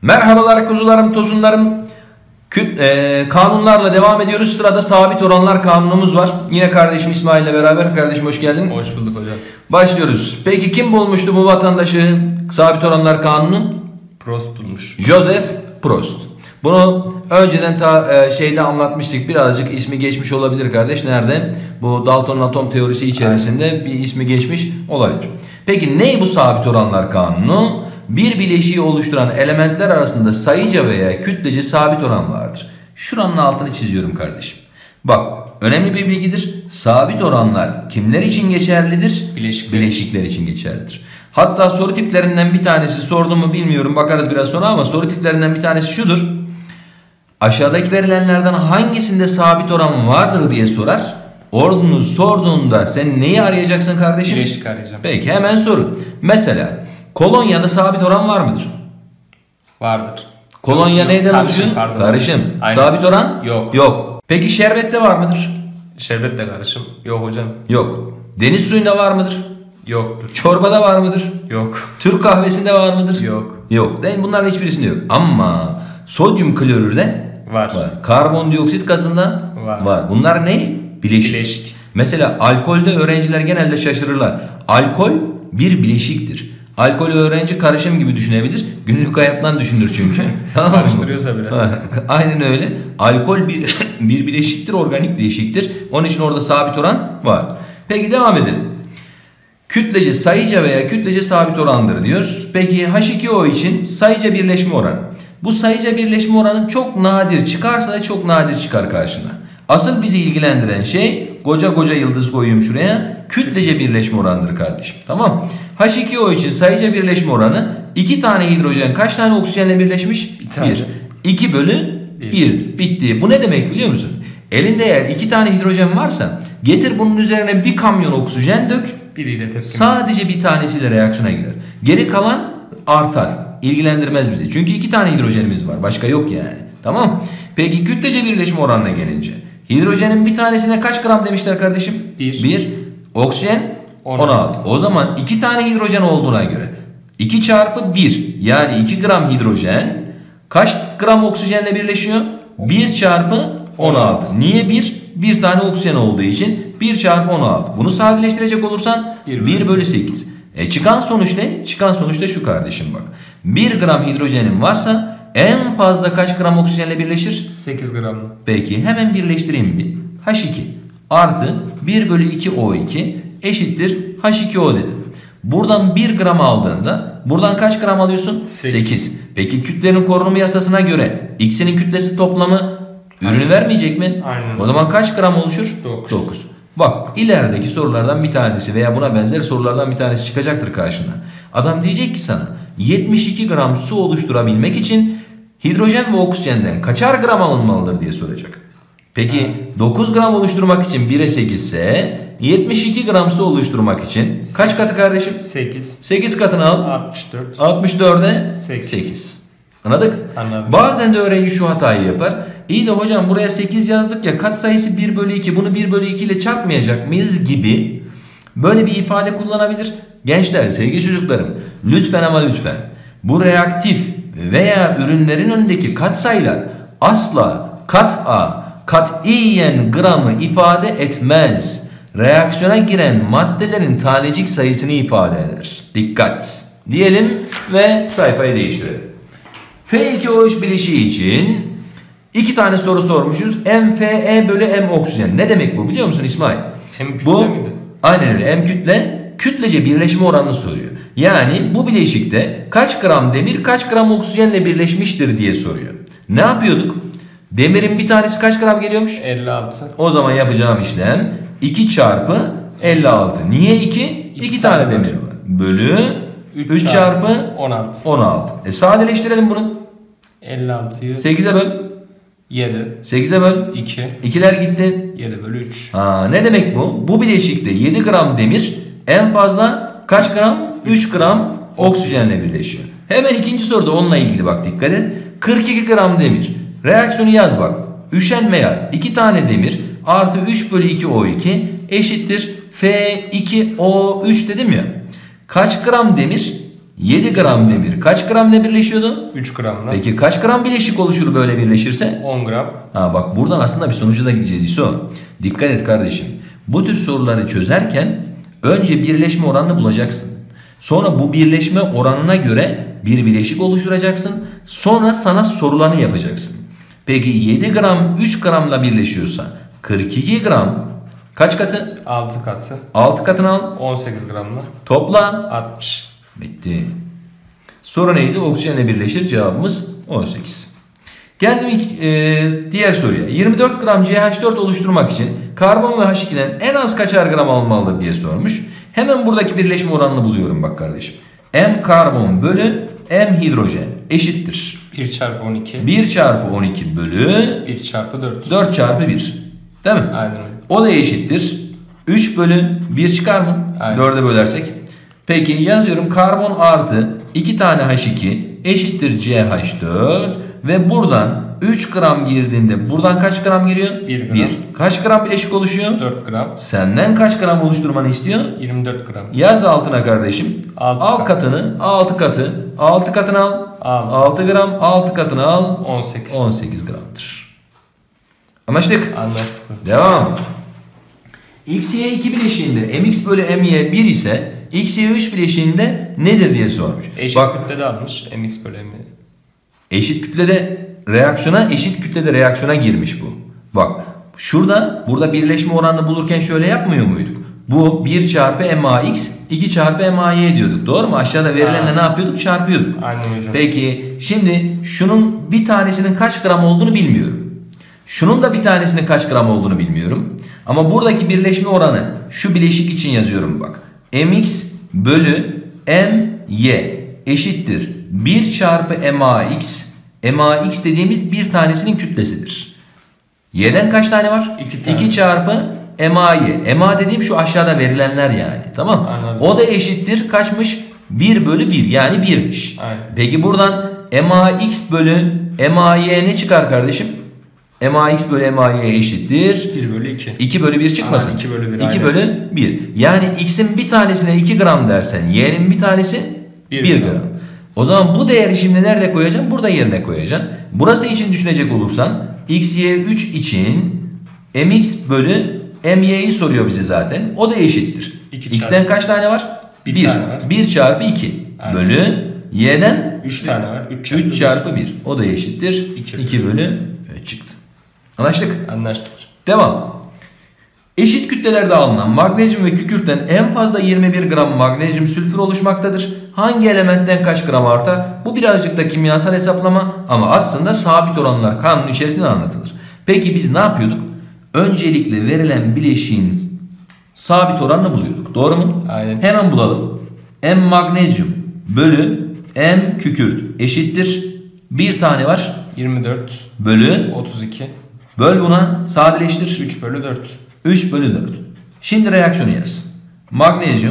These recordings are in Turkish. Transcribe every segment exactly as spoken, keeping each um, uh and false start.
Merhabalar kuzularım, tozunlarım. Küt, e, kanunlarla devam ediyoruz. Sırada sabit oranlar kanunumuz var. Yine kardeşim İsmail ile beraber. Kardeşim hoş geldin. Hoş bulduk hocam. Başlıyoruz. Peki kim bulmuştu bu vatandaşı sabit oranlar kanunu? Prost bulmuş. Joseph Prost. Bunu önceden ta e, şeyde anlatmıştık. Birazcık ismi geçmiş olabilir kardeş. Nerede? Bu Dalton'un atom teorisi içerisinde Aynen. bir ismi geçmiş olabilir. Peki ne bu sabit oranlar kanunu? Bir bileşiği oluşturan elementler arasında sayıca veya kütlece sabit oran vardır. Şuranın altını çiziyorum kardeşim. Bak, önemli bir bilgidir. Sabit oranlar kimler için geçerlidir? Bileşikler, Bileşikler için geçerlidir. Hatta soru tiplerinden bir tanesi, sordum mu bilmiyorum, bakarız biraz sonra, ama soru tiplerinden bir tanesi şudur. Aşağıdaki verilenlerden hangisinde sabit oran vardır diye sorar. Ordunu sorduğunda sen neyi arayacaksın kardeşim? Bileşik arayacağım. Peki, hemen soru. Mesela kolonyada sabit oran var mıdır? Vardır. Kolonya yok, neyden karışım, oluşuyor? Pardon. Karışım. Aynen. Sabit oran? Yok. Yok. Peki şerbette var mıdır? Şerbet de karışım. Yok hocam. Yok. Deniz suyunda var mıdır? Yoktur. Çorbada var mıdır? Yok. Türk kahvesinde var mıdır? Yok. Yok. Değil, bunların hiçbirisinde yok. Ama sodyum klorürde var. var. Karbondioksit gazında var. var. Bunlar ne? Bileşik. Bileşik. Mesela alkolde öğrenciler genelde şaşırırlar. Alkol bir bileşiktir. Alkolü öğrenci karışım gibi düşünebilir. Günlük hayattan düşünür çünkü. Karıştırıyorsa biraz. Aynen öyle. Alkol bir bir bileşiktir, organik bileşiktir. Onun için orada sabit oran var. Peki devam edelim. Kütlece sayıca veya kütlece sabit orandır diyoruz. Peki H iki O için sayıca birleşme oranı. Bu sayıca birleşme oranı çok nadir çıkarsa da çok nadir çıkar karşına. Asıl bizi ilgilendiren şey, koca koca yıldız koyayım şuraya, kütlece birleşme oranıdır kardeşim. Tamam. H iki O için sayıca birleşme oranı iki tane hidrojen kaç tane oksijenle birleşmiş? Bir tane. bir. iki bölü bir. Bitti. Bu ne demek biliyor musun? Elinde eğer iki tane hidrojen varsa getir bunun üzerine bir kamyon oksijen dök. Biriyle tepki. Sadece bir tanesiyle reaksiyona girer. Geri kalan artar. İlgilendirmez bizi. Çünkü iki tane hidrojenimiz var. Başka yok yani. Tamam. Peki kütlece birleşme oranına gelince. Hidrojenin bir tanesine kaç gram demişler kardeşim? bir. bir. Oksijen on altı. on altı. O zaman iki tane hidrojen olduğuna göre iki çarpı bir, yani iki gram hidrojen kaç gram oksijenle birleşiyor? bir çarpı on altı. Niye bir? bir tane oksijen olduğu için bir çarpı on altı. Bunu sadeleştirecek olursan bir bölü sekiz. E çıkan sonuç ne? Çıkan sonuç da şu kardeşim bak. bir gram hidrojenin varsa en fazla kaç gram oksijenle birleşir? sekiz gramla. Peki hemen birleştireyim bir. H iki artı bir bölü iki O iki eşittir H iki O dedim. Buradan bir gram aldığında buradan kaç gram alıyorsun? sekiz. Peki kütlenin korunumu yasasına göre X'inin kütlesi toplamı ürünü vermeyecek mi? Aynen. O zaman kaç gram oluşur? dokuz. dokuz. Bak, ilerideki sorulardan bir tanesi veya buna benzer sorulardan bir tanesi çıkacaktır karşına. Adam diyecek ki sana yetmiş iki gram su oluşturabilmek için hidrojen ve oksijenden kaçar gram alınmalıdır diye soracak. Peki ha. dokuz gram oluşturmak için bire sekiz ise yetmiş iki gram su oluşturmak için kaç katı kardeşim? sekiz. sekiz katını al. altmış dört. altmış dörde sekiz. sekiz. Anladık? Anladım. Bazen de öğrenci şu hatayı yapar. İyi de hocam buraya sekiz yazdık ya, katsayısı bir bölü iki, bunu bir bölü iki ile çarpmayacak mıyız gibi böyle bir ifade kullanabilir. Gençler, sevgili çocuklarım, lütfen ama lütfen bu reaktif veya ürünlerin önündeki katsayılar asla kat'a, katiyen gramı ifade etmez. Reaksiyona giren maddelerin tanecik sayısını ifade eder. Dikkat diyelim ve sayfayı değiştirelim. F iki O üç bileşiği için iki tane soru sormuşuz. M F E bölü M oksijen. Ne demek bu biliyor musun İsmail? M kütle bu, miydi? Aynen öyle. M kütle, kütlece birleşme oranını soruyor. Yani bu bileşikte kaç gram demir kaç gram oksijenle birleşmiştir diye soruyor. Ne yapıyorduk? Demirin bir tanesi kaç gram geliyormuş? elli altı. O zaman yapacağım işlem iki çarpı elli altı. Niye iki? iki tane, tane demir var. Bölü üç çarpı on altı. on altı. E sadeleştirelim bunu. elli altıyı sekize böl. yedi. sekize böl. iki. ikiler gitti. yedi bölü üç. Ha, ne demek bu? Bu bileşikte yedi gram demir en fazla kaç gram? üç gram oksijenle birleşiyor. Hemen ikinci soruda onunla ilgili bak, dikkat et. kırk iki gram demir. Reaksiyonu yaz bak. Üşenme yaz. iki tane demir artı üç bölü iki O iki eşittir F iki O üç dedim ya. Kaç gram demir yedi gram demir kaç gramla birleşiyordu? üç gramla. Peki kaç gram bileşik oluşur böyle birleşirse? on gram. Ha bak buradan aslında bir sonuca da gideceğiz İso. Dikkat et kardeşim. Bu tür soruları çözerken önce birleşme oranını bulacaksın. Sonra bu birleşme oranına göre bir bileşik oluşturacaksın. Sonra sana sorulanı yapacaksın. Peki yedi gram üç gramla birleşiyorsa kırk iki gram kaç katı? altı katı. altı katını al. on sekiz gramla. Topla. altmış. Bitti. Soru neydi? Oksijenle birleşir. Cevabımız on sekiz. Geldim ilk, e, diğer soruya. yirmi dört gram C H dört oluşturmak için karbon ve H iki'den en az kaçar gram almalıdır diye sormuş. Hemen buradaki birleşme oranını buluyorum bak kardeşim. M karbon bölü M hidrojen eşittir. bir çarpı on iki. bir çarpı on iki bölü bir çarpı dört. dört çarpı bir. Değil mi? Aynen öyle. O da eşittir. üç bölü bir çıkar mı? Aynen. dörde bölersek. Peki yazıyorum karbon artı iki tane H iki eşittir C H dört ve buradan üç gram girdiğinde buradan kaç gram giriyor? bir gram. bir. Kaç gram bileşik oluşuyor? dört gram. Senden kaç gram oluşturmanı istiyor? yirmi dört gram. Yaz altına kardeşim. Altı al kat. katını, altı katı, altı katını al. Altı. altı gram, altı katını al. on sekiz. on sekiz gramdır. Anlaştık. Anlaştık. Devam. X Y iki bileşiğinde mx bölü my bir ise X Y üç bileşiğinde nedir diye sormuş. Eşit Bak kütlede almış. Mx bölü m. eşit kütlede reaksiyona eşit kütlede reaksiyona girmiş bu. Bak şurada burada birleşme oranını bulurken şöyle yapmıyor muyduk? Bu bir çarpı max iki çarpı may diyorduk. Doğru mu? Aşağıda verilenle Ha. ne yapıyorduk? Çarpıyorduk. Aynen hocam. Peki şimdi şunun bir tanesinin kaç gram olduğunu bilmiyorum. Şunun da bir tanesinin kaç gram olduğunu bilmiyorum. Ama buradaki birleşme oranı şu bileşik için yazıyorum bak. Mx bölü my eşittir bir çarpı max. Max dediğimiz bir tanesinin kütlesidir. Y'den kaç tane var? İki tane. iki çarpı may. Ma dediğim şu aşağıda verilenler yani. Tamam. Anladım. O da eşittir kaçmış? bir bölü bir yani birmiş. Aynen. Peki buradan max bölü may ne çıkar kardeşim? Max bölü may eşittir. bir bölü iki. iki bölü bir çıkmasın. Aha, iki bölü bir, iki aynen. bölü bir. Yani x'in bir tanesine iki gram dersen y'nin bir tanesi bir bir gram. gram. O zaman bu değeri şimdi nerede koyacaksın? Burada yerine koyacaksın. Burası için düşünecek olursan X Y üç için mx bölü my'yi soruyor bize zaten. O da eşittir. İki X'ten çarpı- kaç tane var? Bir bir. tane var. bir çarpı iki Aynen. bölü y'den üç tane var. üç çarpı, üç çarpı bir. O da eşittir. İki. iki bölü üç çıktı. Anlaştık. Anlaştık hocam. Devam. Eşit kütlelerde alınan magnezyum ve kükürtten en fazla yirmi bir gram magnezyum sülfür oluşmaktadır. Hangi elementten kaç gram artar? Bu birazcık da kimyasal hesaplama ama aslında sabit oranlar kanunun içerisinde anlatılır. Peki biz ne yapıyorduk? Öncelikle verilen bileşiğin sabit oranını buluyorduk. Doğru mu? Aynen. Hemen bulalım. M magnezyum bölü M kükürt eşittir. Bir tane var. yirmi dört. Bölü. otuz iki. Böl buna sadeleştir. üç bölü dört. üç bölü dört. Şimdi reaksiyonu yaz. Magnezyum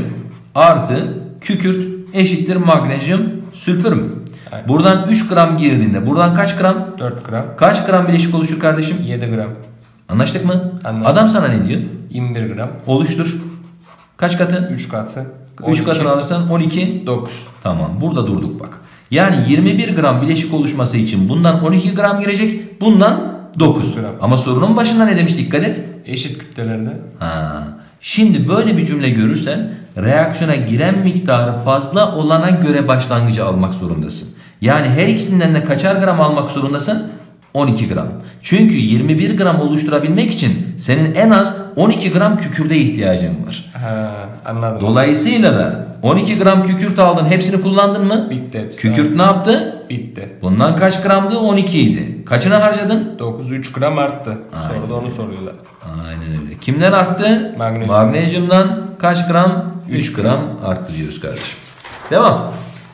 artı kükürt eşittir magnezyum sülfür mü? Aynen. Buradan üç gram girdiğinde buradan kaç gram? dört gram. Kaç gram bileşik oluşur kardeşim? yedi gram. Anlaştık mı? Anlaştık. Adam sana ne diyor? yirmi bir gram. Oluştur. Kaç katı? üç katı. üç katını alırsan on iki. dokuz. Tamam burada durduk bak. Yani yirmi bir gram bileşik oluşması için bundan on iki gram girecek. Bundan dokuz gram. Ama sorunun başında ne demiş dikkat et. Eşit kütlelerde. Ha. Şimdi böyle bir cümle görürsen reaksiyona giren miktarı fazla olana göre başlangıcı almak zorundasın. Yani her ikisinden de kaçar gram almak zorundasın? on iki gram. Çünkü yirmi bir gram oluşturabilmek için senin en az on iki gram kükürde ihtiyacın var. Ha, anladım. Dolayısıyla da on iki gram kükürt aldın, hepsini kullandın mı? Bitti hepsi. Kükürt ne yaptı? Bitti. Bundan kaç gramdı? on iki idi. Kaçını harcadın? dokuz üç gram arttı. Aynen. Soruda onu soruyorlar. Aynen öyle. Kimden arttı? Magnezyum. Magnezyumdan kaç gram? üç gram arttı diyoruz kardeşim. Devam.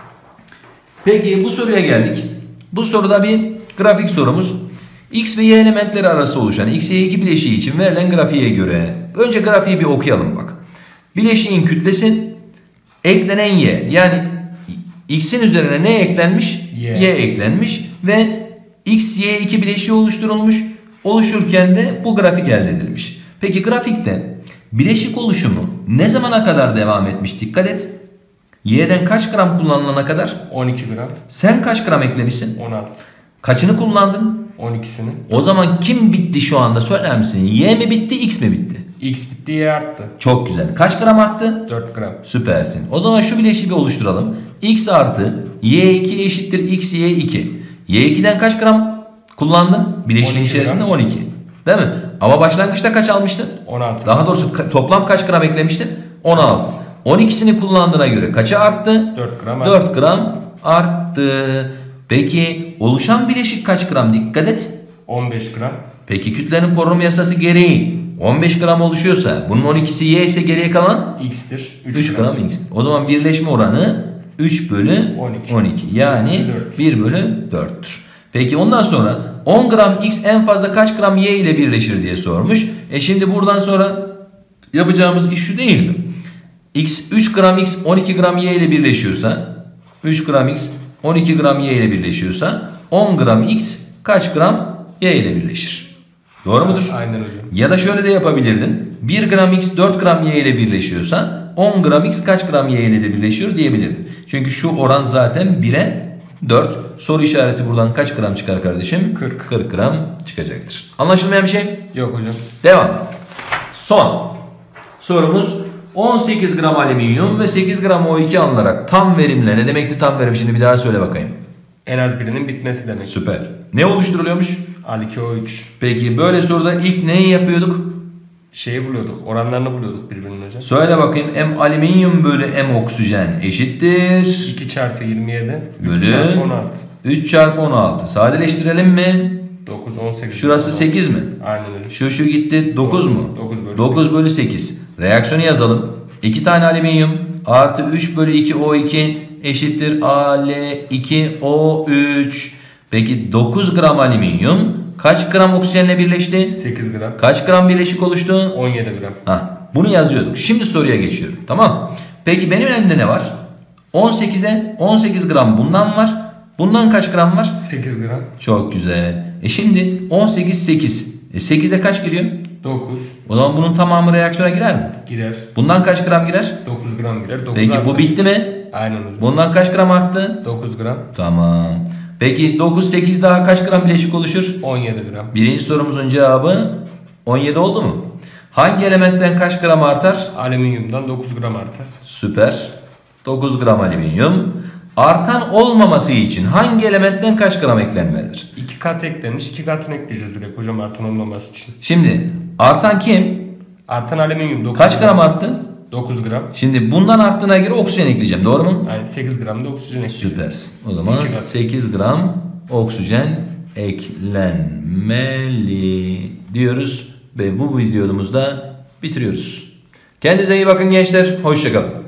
Peki bu soruya geldik. Bu soruda bir grafik sorumuz. X ve Y elementleri arası oluşan X Y iki bileşiği için verilen grafiğe göre. Önce grafiği bir okuyalım bak. Bileşiğin kütlesi eklenen Y. Yani X'in üzerine ne eklenmiş? Y. Y eklenmiş ve X Y iki bileşiği oluşturulmuş. Oluşurken de bu grafik elde edilmiş. Peki grafikte bileşik oluşumu ne zamana kadar devam etmiş? Dikkat et. Y'den kaç gram kullanılana kadar? on iki gram. Sen kaç gram eklemişsin? on altı. Kaçını kullandın? on ikisini. O zaman kim bitti şu anda söyler misin? Y mi bitti, X mi bitti? X bitti, Y arttı. Çok güzel. Kaç gram arttı? dört gram. Süpersin. O zaman şu bileşiği bir oluşturalım. X artı Y iki eşittir X Y iki. Y iki'den kaç gram kullandın? Bileşiğin on iki içerisinde gram. on iki. Değil mi? Ama başlangıçta kaç almıştın? on altı. Daha doğrusu ka- toplam kaç gram eklemiştin? on altı. on ikisini kullandığına göre kaça arttı? dört gram arttı. dört gram arttı. Peki oluşan bileşik kaç gram? Dikkat et. on beş gram. Peki kütlenin korunma yasası gereği on beş gram oluşuyorsa bunun on ikisi Y ise geriye kalan X'tir. üç gram X. O zaman birleşme oranı üç bölü on iki. on iki. Yani dört. bir bölü dörttür. Peki ondan sonra on gram X en fazla kaç gram Y ile birleşir diye sormuş. E şimdi buradan sonra yapacağımız iş şu değil mi? X üç gram X on iki gram Y ile birleşiyorsa üç gram X on iki gram Y ile birleşiyorsa on gram X kaç gram Y ile birleşir? Doğru mudur? Aynen hocam. Ya da şöyle de yapabilirdin. bir gram X dört gram Y ile birleşiyorsa on gram X kaç gram Y ile de birleşiyor diyebilirdin. Çünkü şu oran zaten bire dört. Soru işareti buradan kaç gram çıkar kardeşim? kırk. kırk gram çıkacaktır. Anlaşılmayan bir şey? Yok hocam. Devam. Son sorumuz on sekiz gram alüminyum ve sekiz gram O iki alınarak tam verimle, ne demekti tam verim, şimdi bir daha söyle bakayım. En az birinin bitmesi demek. Süper. Ne oluşturuluyormuş? Al iki O üç. Peki böyle soruda ilk neyi yapıyorduk? Şeyi buluyorduk. Oranlarını buluyorduk birbirinin hocam. Söyle bakayım. M alüminyum bölü M oksijen eşittir iki çarpı yirmi yedi. Bölü üç çarpı on altı. üç çarpı on altı. Sadeleştirelim mi? dokuz, on sekiz. Şurası sekiz mi? Aynen öyle. Şu şu gitti dokuz mu? dokuz bölü dokuz bölü sekiz. Reaksiyonu yazalım. iki tane alüminyum artı üç bölü iki O iki eşittir A L iki O üç. Peki dokuz gram alüminyum kaç gram oksijenle birleşti? sekiz gram. Kaç gram bileşik oluştu? on yedi gram. Hah, bunu yazıyorduk. Şimdi soruya geçiyorum. Tamam. Peki benim elimde ne var? on sekize on sekiz gram bundan var. Bundan kaç gram var? sekiz gram. Çok güzel. E şimdi on sekiz sekiz. E sekize kaç giriyor? dokuz. O zaman bunun tamamı reaksiyona girer mi? Girer. Bundan kaç gram girer? dokuz gram girer. dokuz Peki bu artar. bitti mi? Aynen hocam. Bundan kaç gram arttı? dokuz gram. Tamam. Peki dokuz sekiz daha kaç gram bileşik oluşur? on yedi gram. Birinci sorumuzun cevabı on yedi oldu mu? Hangi elementten kaç gram artar? Alüminyumdan dokuz gram artar. Süper. dokuz gram alüminyum. Artan olmaması için hangi elementten kaç gram eklenmelidir? iki kat eklenmiş. iki katını ekleyeceğiz direkt hocam artan olmaması için. Şimdi artan kim? Artan alüminyum dokuz Kaç gram arttı? dokuz gram. Şimdi bundan arttığına göre oksijen ekleyeceğim. Doğru mu? Yani sekiz gram da oksijen ekleyeceğiz. Süpersin. O zaman İki kat. sekiz gram oksijen eklenmeli diyoruz ve bu videomuzda bitiriyoruz. Kendinize iyi bakın gençler. Hoşça kalın.